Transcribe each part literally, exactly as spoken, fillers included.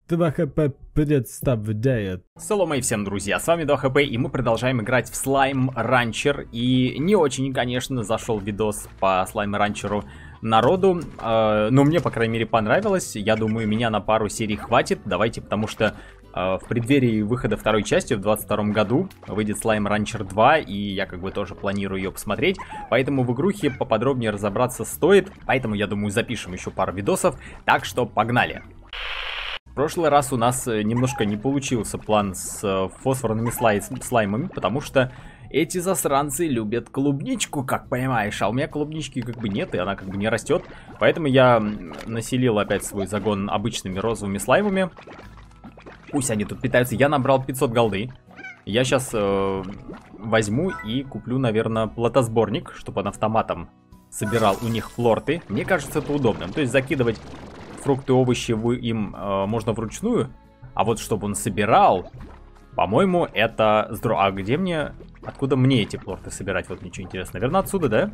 два хп представляет. Салом и всем, друзья, с вами два хп, и мы продолжаем играть в Slime Rancher. И не очень, конечно, зашел видос по Slime Rancher народу, э, но мне, по крайней мере, понравилось. Я думаю, меня на пару серий хватит. Давайте, потому что э, в преддверии выхода второй части в двадцать втором году выйдет Slime Rancher два, и я как бы тоже планирую ее посмотреть. Поэтому в игрухе поподробнее разобраться стоит. Поэтому, я думаю, запишем еще пару видосов. Так что погнали! В прошлый раз у нас немножко не получился план с фосфорными слай слаймами, потому что эти засранцы любят клубничку, как понимаешь, а у меня клубнички как бы нет, и она как бы не растет. Поэтому я населил опять свой загон обычными розовыми слаймами. Пусть они тут питаются. Я набрал пятьсот голды. Я сейчас э, возьму и куплю, наверное, платосборник, чтобы он автоматом собирал у них флорты. Мне кажется, это удобно. То есть закидывать фрукты, овощи им э, можно вручную, а вот чтобы он собирал, по-моему, это здорово. А где мне, откуда мне эти флорты собирать? Вот ничего интересного. Наверное, отсюда, да?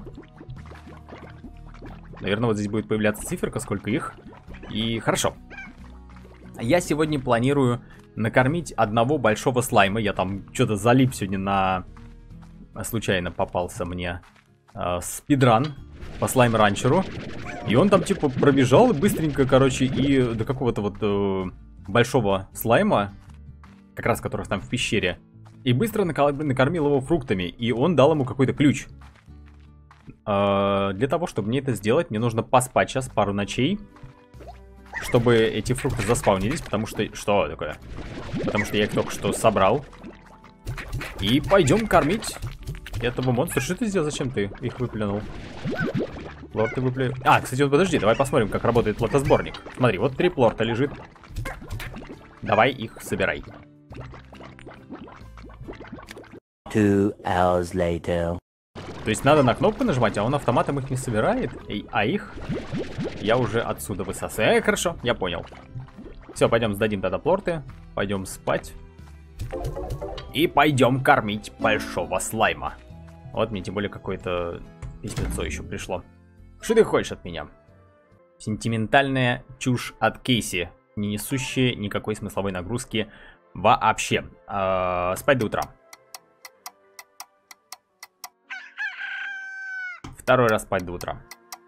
Наверное, вот здесь будет появляться циферка, сколько их. И хорошо. Я сегодня планирую накормить одного большого слайма. Я там что-то залип сегодня на... Случайно попался мне э, спидран по Slime Rancher. И он там типа пробежал быстренько, короче, и до какого-то вот э, большого слайма, как раз которых там в пещере, и быстро накормил его фруктами, и он дал ему какой-то ключ. Э, для того, чтобы мне это сделать, мне нужно поспать сейчас пару ночей, чтобы эти фрукты заспаунились, потому что... Что такое? Потому что я их только что собрал. И пойдем кормить этого монстра. Что ты сделал? Зачем ты их выплюнул? Плорты выплю... А, кстати, вот подожди, давай посмотрим, как работает плотосборник. Смотри, вот три плорта лежит. Давай их собирай. Two hours later. То есть надо на кнопку нажимать, а он автоматом их не собирает, и, а их я уже отсюда высасываю. Э, хорошо, я понял. Все, пойдем сдадим тогда плорты, пойдем спать. И пойдем кормить большого слайма. Вот мне тем более какое-то письмецо еще пришло. Что ты хочешь от меня? Сентиментальная чушь от Кейси, не несущая никакой смысловой нагрузки вообще. Э-э, спать до утра. Второй раз спать до утра.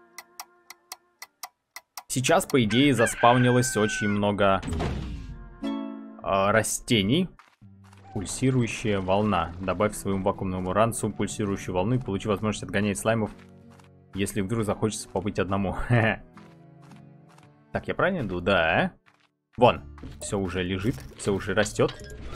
Сейчас, по идее, заспавнилось очень много э, растений. Пульсирующая волна. Добавь своему вакуумному ранцу пульсирующую волну и получи возможность отгонять слаймов, если вдруг захочется побыть одному. Так, я правильно иду? Да. Вон, все уже лежит, все уже растет.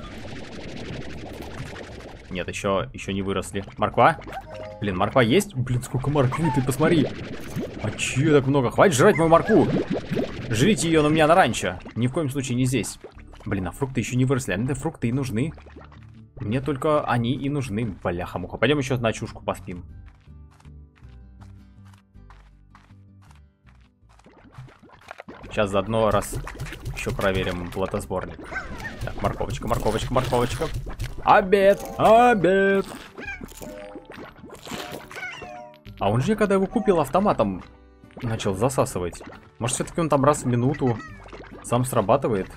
Нет, еще, еще не выросли. Морква? Блин, морква есть? Блин, сколько морквы, ты посмотри. А че так много? Хватит жрать мою моркву. Жрите ее, но у меня на ранчо. Ни в коем случае не здесь. Блин, а фрукты еще не выросли. А мне фрукты и нужны. Мне только они и нужны. Бляха-муха. Пойдем еще на чушку поспим. Сейчас заодно раз еще проверим платосборник. Так, морковочка, морковочка, морковочка. Обед! Обед! А он же, когда его купил, автоматом начал засасывать. Может, все-таки он там раз в минуту сам срабатывает?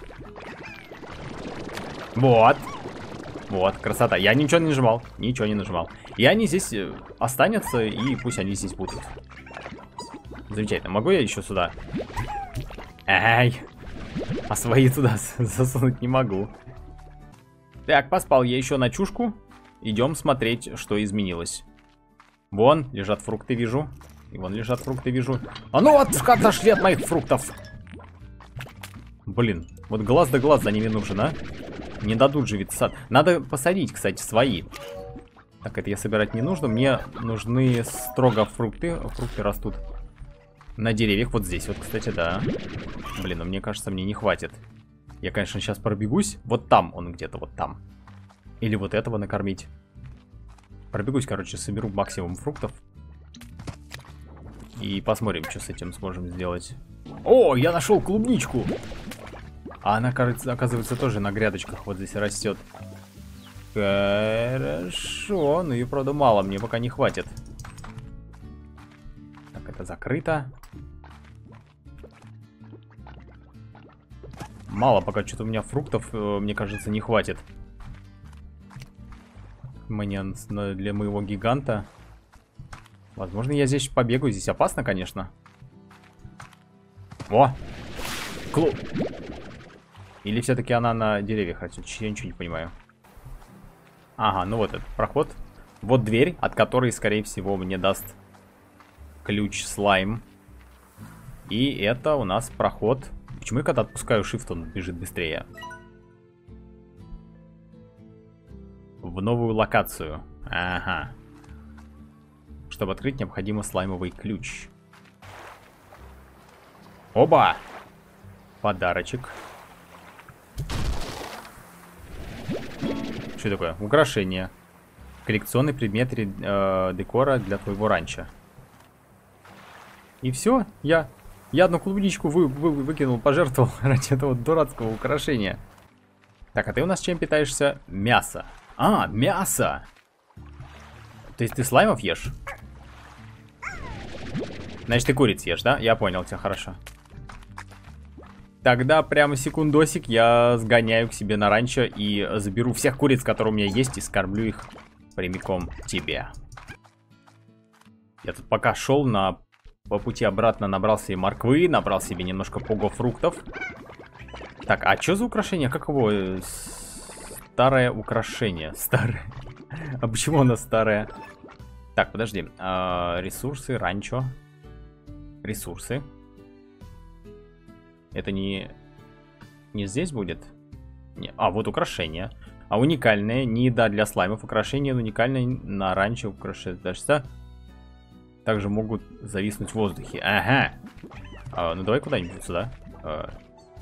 Вот. Вот, красота. Я ничего не нажимал. Ничего не нажимал. И они здесь останутся, и пусть они здесь будут. Замечательно. Могу я еще сюда? Эй! А свои туда засунуть не могу. Так, поспал я еще на чушку. Идем смотреть, что изменилось. Вон, лежат фрукты, вижу. И вон лежат фрукты, вижу. А ну вот, отошли от моих фруктов. Блин, вот глаз да глаз за ними нужен, а? Не дадут же ведь сад. Надо посадить, кстати, свои. Так, это я собирать не нужно. Мне нужны строго фрукты. Фрукты растут на деревьях. Вот здесь вот, кстати, да. Блин, ну мне кажется, мне не хватит. Я, конечно, сейчас пробегусь. Вот там он где-то, вот там. Или вот этого накормить. Пробегусь, короче, соберу максимум фруктов. И посмотрим, что с этим сможем сделать. О, я нашел клубничку. А она, кажется, оказывается, тоже на грядочках вот здесь растет. Хорошо, ну и, правда, мало, мне пока не хватит. Так, это закрыто. Мало, пока что-то у меня фруктов, э, мне кажется, не хватит. Мне для моего гиганта. Возможно, я здесь побегаю. Здесь опасно, конечно. О! Клуб! Или все-таки она на деревьях растет? Я ничего не понимаю. Ага, ну вот этот проход. Вот дверь, от которой, скорее всего, мне даст ключ слайм. И это у нас проход. Почему я когда отпускаю shift, он бежит быстрее? В новую локацию. Ага. Чтобы открыть, необходимо слаймовый ключ. Оба! Подарочек. Что такое? Украшение. Коллекционный предмет э, декора для твоего ранчо. И все. Я, я одну клубничку вы, вы, выкинул, пожертвовал ради этого дурацкого украшения. Так, а ты у нас чем питаешься? Мясо. А, мясо! То есть ты слаймов ешь? Значит, ты куриц ешь, да? Я понял тебя, хорошо. Тогда прямо секундосик я сгоняю к себе на ранчо и заберу всех куриц, которые у меня есть, и скормлю их прямиком тебе. Я тут пока шел на... по пути обратно, набрал себе морквы, набрал себе немножко пого-фруктов. Так, а что за украшение? Как его? Старое украшение. Старое. А почему оно старое? Так, подожди. А, ресурсы, ранчо. Ресурсы. Это не... не здесь будет? Не. А, вот украшение. А уникальное, не еда для слаймов. Украшение уникальное на ранчо. Украшение дождя. Также могут зависнуть в воздухе. Ага. А, ну давай куда-нибудь сюда. А,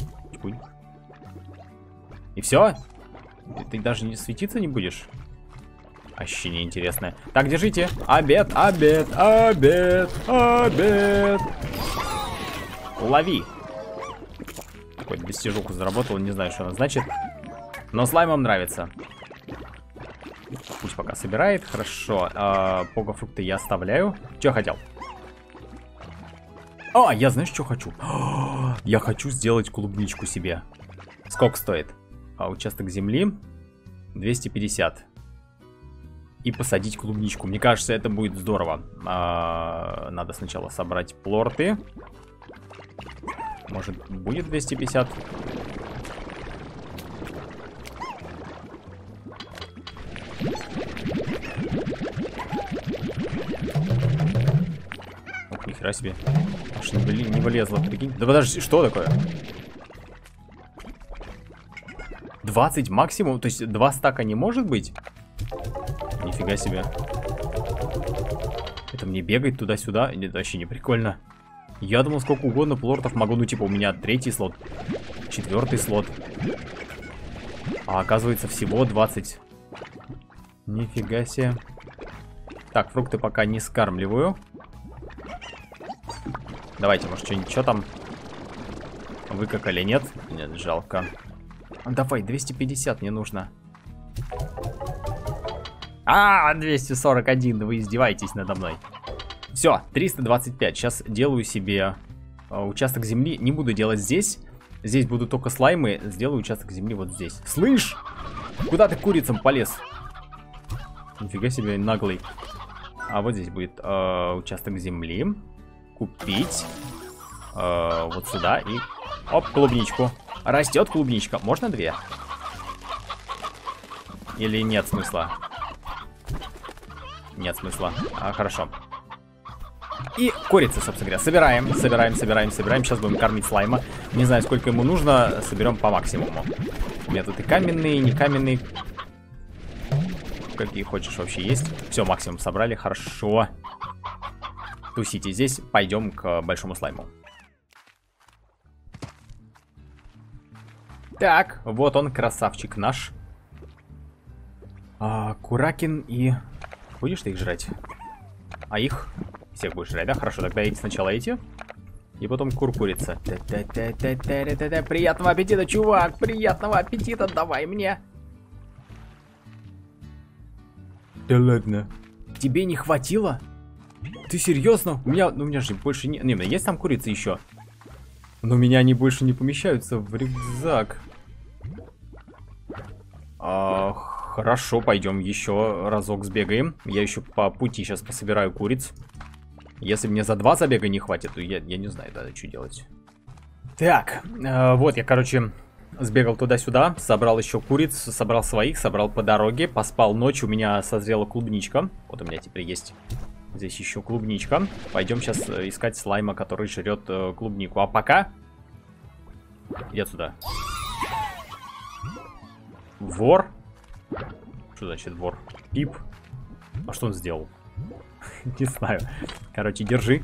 и все? Ты даже не светиться не будешь? Ощущение интересное. Так, держите. Обед, обед, обед, обед. Лови. Какой-то достижуху заработал, не знаю, что она значит. Но слаймам нравится. Пусть пока собирает, хорошо. А, пого-фрукты я оставляю. Че хотел? А, я знаешь, что хочу? Я хочу сделать клубничку себе. Сколько стоит? А, участок земли двести пятьдесят. И посадить клубничку. Мне кажется, это будет здорово. А, надо сначала собрать плорты. Может, будет двести пятьдесят? Ох, нихера себе. Аж не, блин, не вылезло, прикинь. Да подожди, что такое? двадцать максимум? То есть два стака не может быть? Нифига себе. Это мне бегать туда-сюда? Это вообще не прикольно. Я думал, сколько угодно плортов могу. Ну, типа, у меня третий слот, четвертый слот. А оказывается, всего двадцать. Нифига себе. Так, фрукты пока не скармливаю. Давайте, может, что-нибудь, что там? Выкакали, нет? Нет, жалко. Давай, двести пятьдесят мне нужно. А, двести сорок один, вы издеваетесь надо мной. Все, триста двадцать пять. Сейчас делаю себе э, участок земли. Не буду делать здесь. Здесь будут только слаймы. Сделаю участок земли вот здесь. Слышь? Куда ты курицам полез? Нифига себе, наглый. А вот здесь будет э, участок земли. Купить. Э, вот сюда и... Оп, клубничку. Растет клубничка. Можно две? Или нет смысла? Нет смысла. А, хорошо. И курицы, собственно говоря. Собираем, собираем, собираем, собираем. Сейчас будем кормить слайма. Не знаю, сколько ему нужно. Соберем по максимуму. У меня тут и каменные, и не каменные. Какие хочешь вообще есть. Все, максимум собрали. Хорошо. Тусите здесь. Пойдем к большому слайму. Так, вот он, красавчик наш. А, Куракин и... Будешь ты их жрать? А их... Всех будешь жрать, да? Хорошо, тогда эти сначала эти. И потом кур-курица. Приятного аппетита, чувак! Приятного аппетита, давай мне! Да ладно. Тебе не хватило? Ты серьезно? У меня, ну, у меня же больше не... Не, есть там курица еще. Но у меня они больше не помещаются в рюкзак. А, хорошо, пойдем еще разок сбегаем. Я еще по пути сейчас пособираю куриц. Если мне за два забега не хватит, то я, я не знаю, да, что делать. Так, э, вот я, короче, сбегал туда-сюда, собрал еще куриц, собрал своих, собрал по дороге, поспал ночь, у меня созрела клубничка. Вот у меня теперь есть здесь еще клубничка. Пойдем сейчас искать слайма, который жрет э, клубнику. А пока... Иди отсюда. Вор? Что значит вор? Пип. А что он сделал? Не знаю. Короче, держи.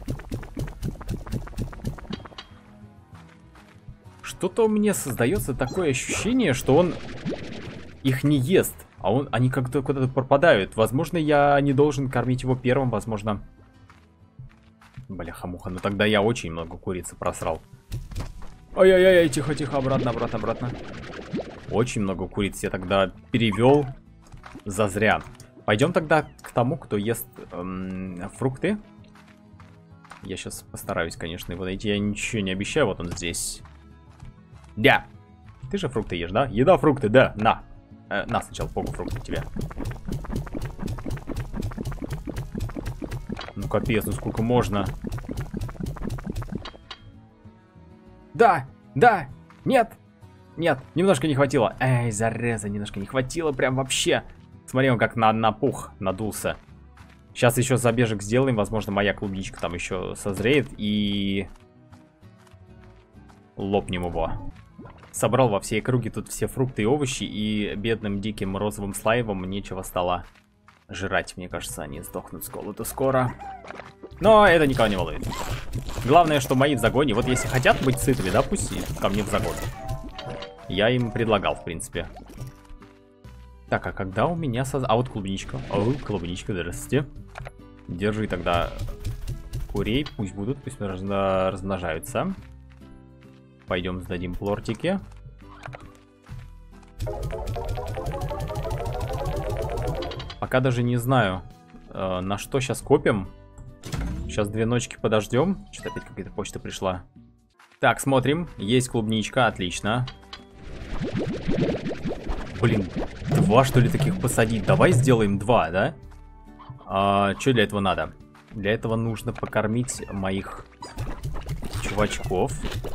Что-то у меня создается такое ощущение, что он их не ест, а он, они как-то куда-то пропадают. Возможно, я не должен кормить его первым, возможно... Бляха-муха, ну тогда я очень много курицы просрал. Ай-яй-яй, тихо-тихо, обратно, обратно, обратно. Очень много куриц я тогда перевел зазря. Пойдем тогда к тому, кто ест эм, фрукты. Я сейчас постараюсь, конечно, его найти. Я ничего не обещаю, вот он здесь. Да. Ты же фрукты ешь, да? Еда, фрукты, да, на. Э, на сначала погу фрукты тебе. Ну капец, ну сколько можно. Да, да, нет, нет, немножко не хватило. Эй, зареза, немножко не хватило, прям вообще. Смотри, он как на напух надулся. Сейчас еще забежек сделаем, возможно, моя клубничка там еще созреет и... лопнем его. Собрал во всей округе тут все фрукты и овощи, и бедным диким розовым слаймом нечего стало жрать. Мне кажется, они сдохнут с голоду скоро. Но это никого не волнует. Главное, что мои в загоне. Вот если хотят быть сытыми, да, пусть идут ко мне в загон. Я им предлагал, в принципе. Так, а когда у меня соз... А вот клубничка. О, клубничка, здравствуйте. Держи тогда курей, пусть будут, пусть разно... размножаются. Пойдем сдадим плортики. Пока даже не знаю, э, на что сейчас копим. Сейчас две ночки подождем. Что-то опять какая-то почта пришла. Так, смотрим. Есть клубничка, отлично. Блин, два что ли таких посадить? Давай сделаем два, да? А, что для этого надо? Для этого нужно покормить моих чувачков.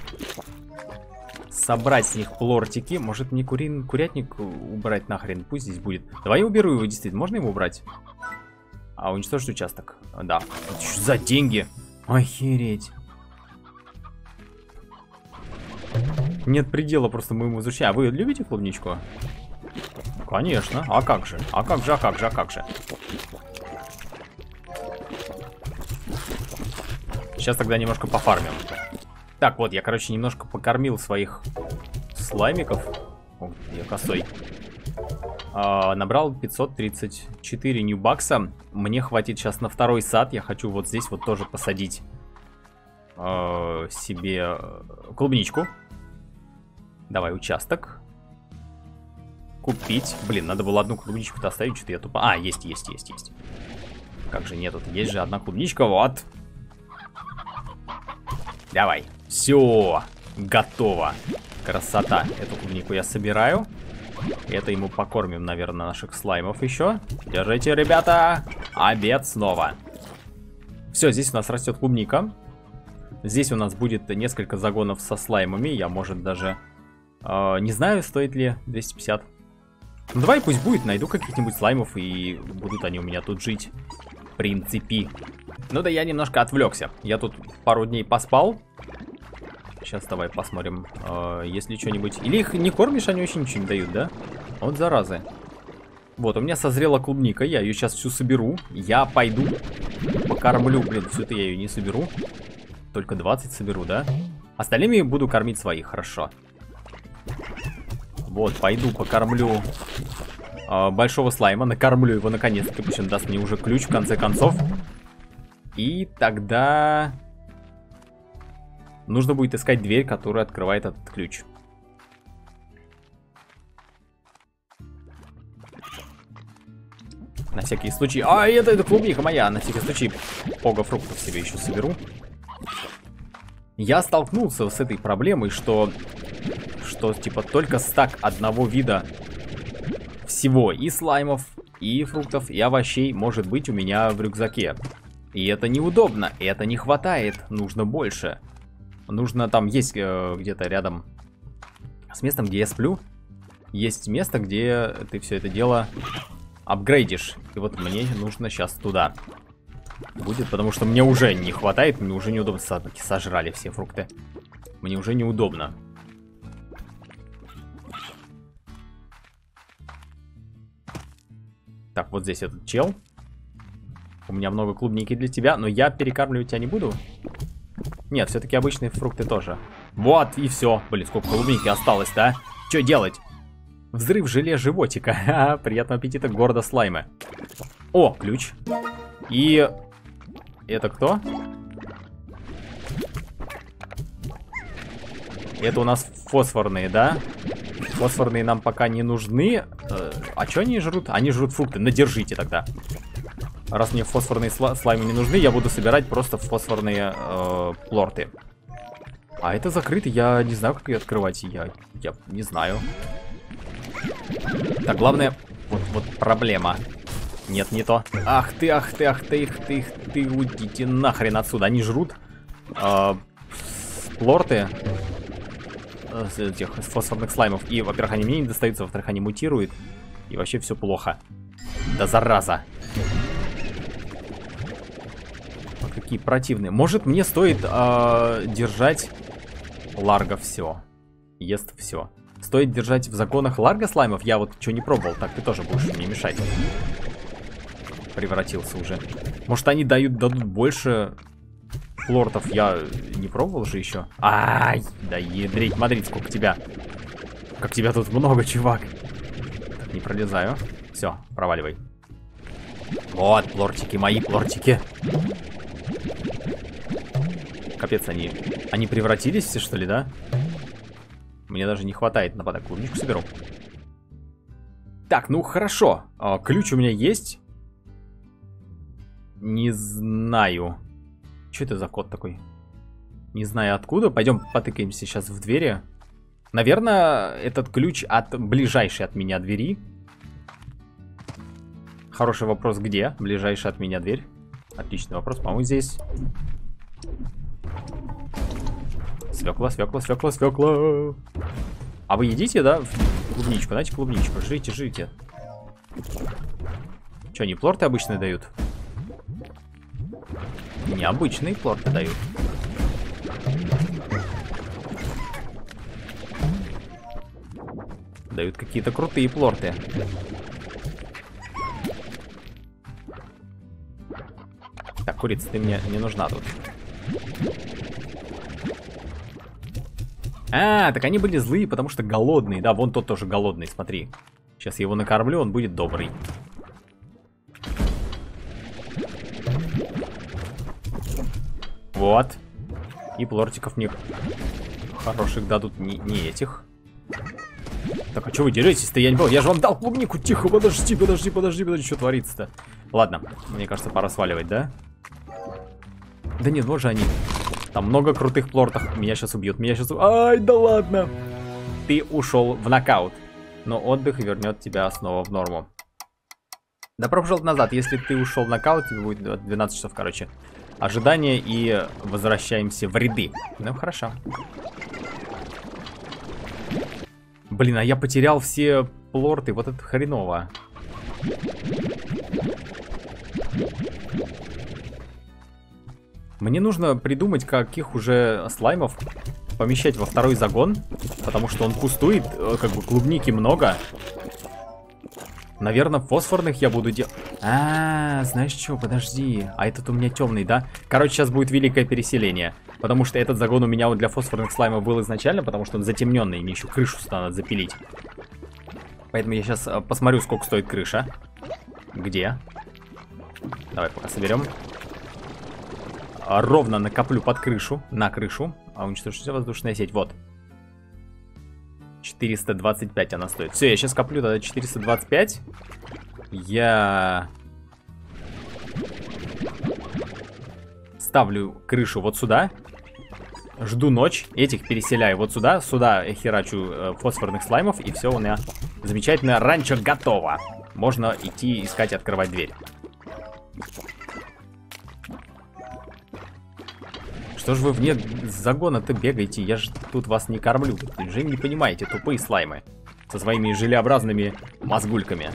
Собрать с них плортики. Может мне курин, курятник убрать нахрен? Пусть здесь будет. Давай я уберу его, действительно. Можно его убрать? А, уничтожить участок. Да. Что за деньги? Охереть. Нет предела просто моему изучению. А вы любите клубничку? Конечно. А как же? А как же, а как же, а как же? Сейчас тогда немножко пофармим. Так, вот, я, короче, немножко покормил своих слаймиков. О, я косой. А, набрал пятьсот тридцать четыре ньюбакса. Мне хватит сейчас на второй сад. Я хочу вот здесь вот тоже посадить а, себе клубничку. Давай, участок. Купить. Блин, надо было одну клубничку-то оставить, что-то я тупо... А, есть, есть, есть, есть. Как же нету? Есть же одна клубничка, вот. Давай. Все. Готово. Красота. Эту клубнику я собираю. Это ему покормим, наверное, наших слаймов еще. Держите, ребята. Обед снова. Все, здесь у нас растет клубника. Здесь у нас будет несколько загонов со слаймами. Я, может, даже... Э, не знаю, стоит ли двести пятьдесят. Ну, давай пусть будет. Найду каких-нибудь слаймов, и будут они у меня тут жить. В принципе. Ну да, я немножко отвлекся. Я тут пару дней поспал. Сейчас давай посмотрим, э, есть ли что-нибудь. Или их не кормишь, они вообще ничего не дают, да? Вот заразы. Вот, у меня созрела клубника. Я ее сейчас всю соберу. Я пойду покормлю. Блин, всю-то я ее не соберу. Только двадцать соберу, да? Остальными буду кормить своих, хорошо. Вот, пойду покормлю э, большого слайма. Накормлю его наконец-то. Пусть он даст мне уже ключ в конце концов. И тогда... нужно будет искать дверь, которая открывает этот ключ. На всякий случай... А, это, это клубника моя. На всякий случай пога фруктов себе еще соберу. Я столкнулся с этой проблемой, что, что типа только стак одного вида всего, и слаймов, и фруктов, и овощей может быть у меня в рюкзаке. И это неудобно, это не хватает, нужно больше. Нужно, там есть э, где-то рядом с местом, где я сплю, есть место, где ты все это дело апгрейдишь. И вот мне нужно сейчас туда будет, потому что мне уже не хватает, мне уже неудобно. Сожрали все фрукты. Мне уже неудобно. Так, вот здесь этот чел. У меня много клубники для тебя, но я перекармливать тебя не буду. Нет, все-таки обычные фрукты тоже. Вот, и все. Блин, сколько клубники осталось, да? Что делать? Взрыв желе животика. Приятного аппетита, гордо слаймы. О, ключ. И... это кто? Это у нас фосфорные, да? Фосфорные нам пока не нужны. А что они жрут? Они жрут фрукты. Надержите тогда. Раз мне фосфорные сла слаймы не нужны, я буду собирать просто фосфорные э, плорты. А это закрыто, я не знаю, как ее открывать. Я, я не знаю. Так, главное, вот, вот проблема. Нет, не то. Ах ты, ах ты, ах ты, ах ты, ах ты, уйдите нахрен отсюда. Они жрут э, плорты э, с этих с фосфорных слаймов. И, во-первых, они мне не достаются, во-вторых, они мутируют. И вообще все плохо. Да зараза. Вот какие противные. Может, мне стоит э, держать ларго все. Ест все. Стоит держать в законах ларго слаймов? Я вот что не пробовал. Так, ты тоже будешь мне мешать. Превратился уже. Может, они дают, дадут больше плортов? Я не пробовал же еще. Ай, да ядрить, Мадрид, сколько тебя. Как тебя тут много, чувак. Так, не пролезаю. Все, проваливай. Вот, плортики, мои плортики. Капец, они... Они превратились все, что ли, да? Мне даже не хватает нападок. Клубничку соберу. Так, ну хорошо. А, ключ у меня есть. Не знаю. Что это за код такой? Не знаю откуда. Пойдем потыкаемся сейчас в двери. Наверное, этот ключ от ближайшей от меня двери. Хороший вопрос, где ближайшая от меня дверь? Отличный вопрос, по-моему, здесь. Свекла, свекла, свекла, свекла. А вы едите, да? Клубничку, знаете, клубничку. Жрите, жрите. Что, они плорты обычные дают? Необычные плорты дают. Дают какие-то крутые плорты. Так, курица, ты мне не нужна тут. А, так они были злые, потому что голодные. Да, вон тот тоже голодный, смотри. Сейчас я его накормлю, он будет добрый. Вот. И плортиков мне хороших дадут, не, не этих. Так, а что вы деретесь-то? Я не понял. Я же вам дал клубнику. Тихо, подожди, подожди, подожди, подожди. Что творится-то? Ладно, мне кажется, пора сваливать, да? Да нет, вот же они. Там много крутых плортов. Меня сейчас убьют, меня сейчас... Ай, да ладно. Ты ушел в нокаут. Но отдых вернет тебя снова в норму. Добро пожаловать назад. Если ты ушел в нокаут, тебе будет двенадцать часов, короче. Ожидание, и возвращаемся в ряды. Ну, хорошо. Блин, а я потерял все плорты. Вот это хреново. Мне нужно придумать, каких уже слаймов помещать во второй загон. Потому что он пустует, как бы клубники много. Наверное, фосфорных я буду делать. А, знаешь что, подожди. А этот у меня темный, да? Короче, сейчас будет великое переселение. Потому что этот загон у меня вот для фосфорных слаймов был изначально, потому что он затемненный, мне еще крышу надо запилить. Поэтому я сейчас посмотрю, сколько стоит крыша. Где? Давай пока соберем. Ровно накоплю под крышу, на крышу. А уничтожить воздушная сеть, вот. четыреста двадцать пять она стоит. Все, я сейчас коплю тогда четыреста двадцать пять. Я ставлю крышу вот сюда. Жду ночь, этих переселяю вот сюда, сюда херачу э, фосфорных слаймов, и все, у меня замечательно, ранчо готово. Можно идти искать и открывать дверь. Что ж вы вне загона-то бегаете? Я же тут вас не кормлю. Неужели не понимаете, тупые слаймы? Со своими желеобразными мозгульками.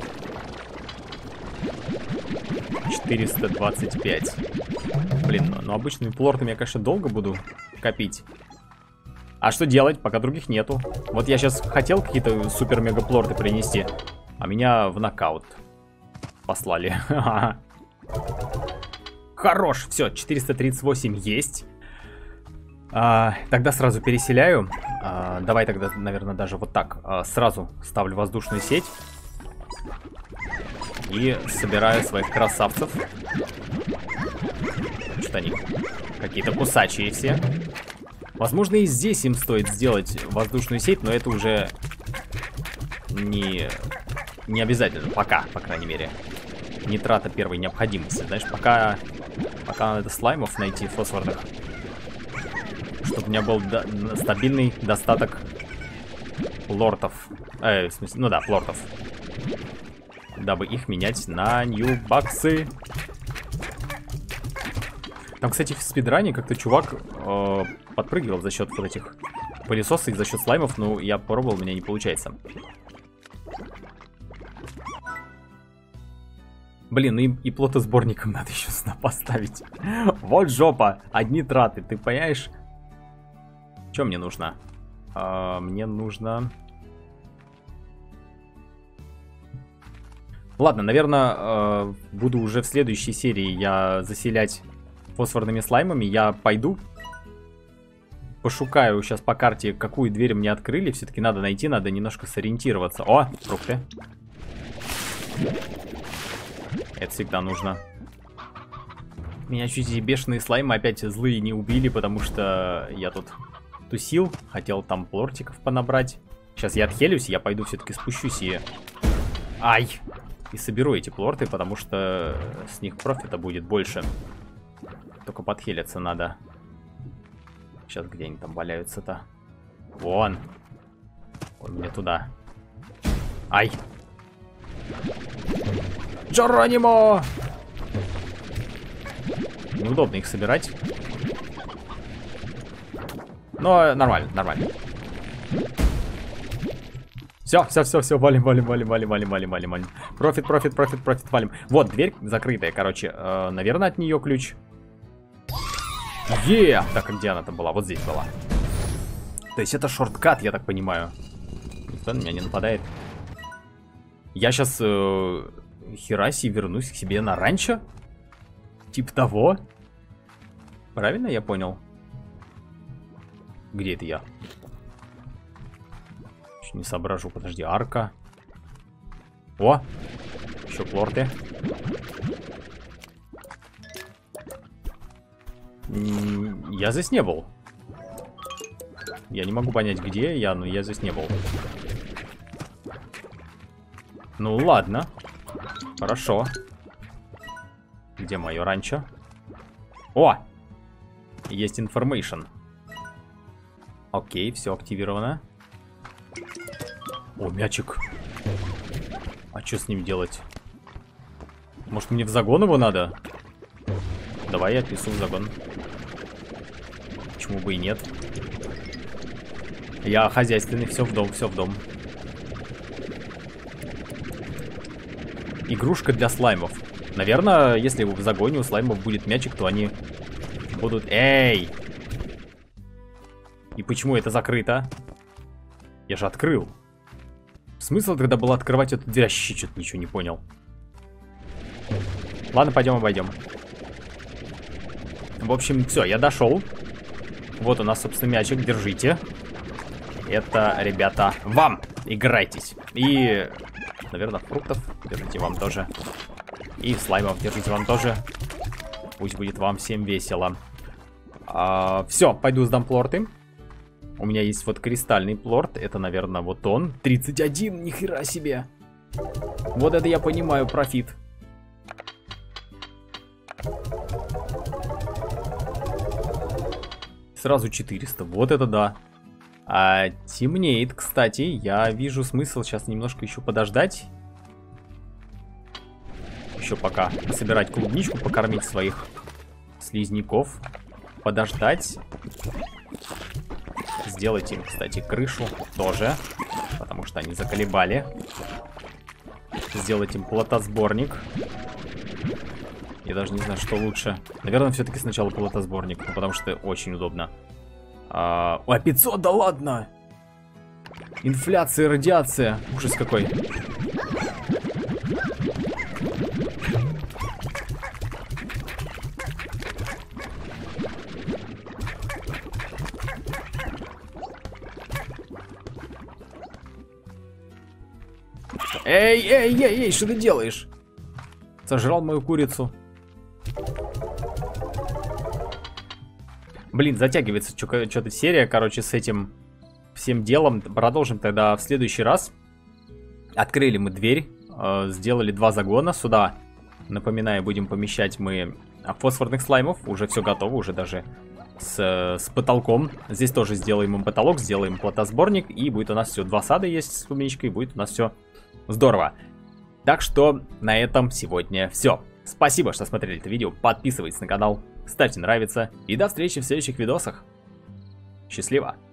четыреста двадцать пять. Блин, ну обычными плортами я, конечно, долго буду копить. А что делать, пока других нету? Вот я сейчас хотел какие-то супер-мега-плорты принести, а меня в нокаут послали. Хорош, все, четыреста тридцать восемь есть. А, тогда сразу переселяю. А, давай тогда, наверное, даже вот так. А, сразу ставлю воздушную сеть. И собираю своих красавцев. Что-то они какие-то кусачие все. Возможно, и здесь им стоит сделать воздушную сеть, но это уже не, не обязательно. Пока, по крайней мере. Не трата первой необходимости. Знаешь, пока, пока надо слаймов найти фосфорных. Чтобы у меня был до стабильный достаток лортов. Э, в смысле, ну да, лортов. Дабы их менять на нью-баксы. Там, кстати, в спидране как-то чувак э, подпрыгивал за счет вот этих пылесосов и за счет слаймов, но я пробовал, у меня не получается. Блин, ну и, и плотосборником надо еще сюда поставить. Вот жопа, одни траты, ты понимаешь? Что мне нужно? А, мне нужно... Ладно, наверное, э, буду уже в следующей серии я заселять фосфорными слаймами. Я пойду, пошукаю сейчас по карте, какую дверь мне открыли. Все-таки надо найти, надо немножко сориентироваться. О, фрукты. Это всегда нужно. Меня чуть эти бешеные слаймы опять злые не убили, потому что я тут тусил. Хотел там плортиков понабрать. Сейчас я отхилюсь, я пойду все-таки спущусь и... Ай! И соберу эти плорты, потому что с них профита будет больше. Только подхилиться надо. Сейчас где они там валяются-то? Вон. Вон мне туда. Ай! Джеронимо! Неудобно их собирать. Но нормально, нормально. Все, все, все, все, валим, валим, валим, валим, валим, валим, валим, валим. Профит, профит, профит, профит, валим. Вот, дверь закрытая, короче. Э, наверное, от нее ключ. Е! Так, а где она там была? Вот здесь была. То есть это шорткат, я так понимаю. Никто на меня не нападает. Я сейчас э, хераси вернусь к себе на ранчо? Типа того? Правильно я понял? Где это я? Еще не соображу, подожди, арка. О! Еще плорты. Я здесь не был. Я не могу понять, где я, но я здесь не был. Ну ладно. Хорошо. Где мое ранчо? О! Есть information. Окей, все активировано. О, мячик. А что с ним делать? Может, мне в загон его надо? Давай я отнесу в загон. Почему бы и нет? Я хозяйственный, все в дом, все в дом. Игрушка для слаймов. Наверное, если в загоне у слаймов будет мячик, то они будут... Эй! И почему это закрыто? Я же открыл. Смысл тогда было открывать эту дверь? Вообще что-то ничего не понял. Ладно, пойдем обойдем. В общем, все, я дошел. Вот у нас, собственно, мячик, держите. Это, ребята, вам. Играйтесь. И, наверное, фруктов держите вам тоже. И слаймов держите вам тоже. Пусть будет вам всем весело. А, все, пойду сдам плорты. У меня есть вот кристальный плорт. Это, наверное, вот он. тридцать один, нихера себе. Вот это я понимаю, профит. Сразу четыреста. Вот это да. А, темнеет, кстати. Я вижу смысл сейчас немножко еще подождать. Еще пока собирать клубничку, покормить своих слизняков. Подождать. Сделать им, кстати, крышу тоже. Потому что они заколебали. Сделать им плотосборник. Я даже не знаю, что лучше. Наверное, все-таки сначала плотосборник. Ну, потому что очень удобно. А, а пятьсот, да ладно! Инфляция, радиация. Ужас какой. Эй, эй, эй, эй, что ты делаешь? Сожрал мою курицу. Блин, затягивается что-то серия, короче, с этим всем делом. Продолжим тогда в следующий раз. Открыли мы дверь, э, сделали два загона. Сюда, напоминаю, будем помещать мы фосфорных слаймов. Уже все готово, уже даже с, с потолком. Здесь тоже сделаем им потолок, сделаем плотосборник. И будет у нас все, два сада есть с клубничкой, будет у нас все здорово. Так что на этом сегодня все. Спасибо, что смотрели это видео. Подписывайтесь на канал, ставьте нравится. И до встречи в следующих видосах. Счастливо!